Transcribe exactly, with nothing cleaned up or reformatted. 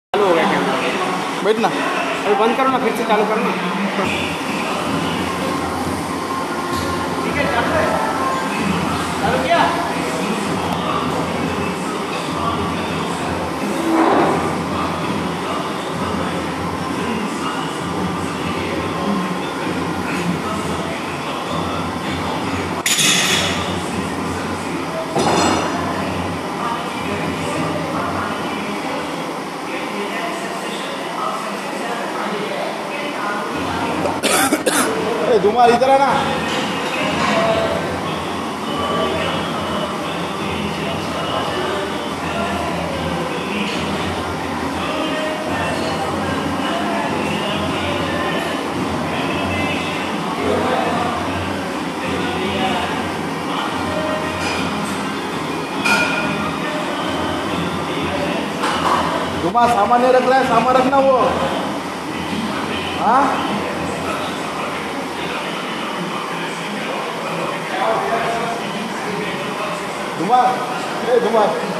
चालू हो गया कैमरा। बैठ ना। अभी बंद करो ना, फिर से चालू करो ना। ठीक है, चालू है। चालू किया। धुमार इधर है ना। धुमार सामान नहीं रख रहा है, सामान रखना वो। हाँ धुमार, ए धुमार।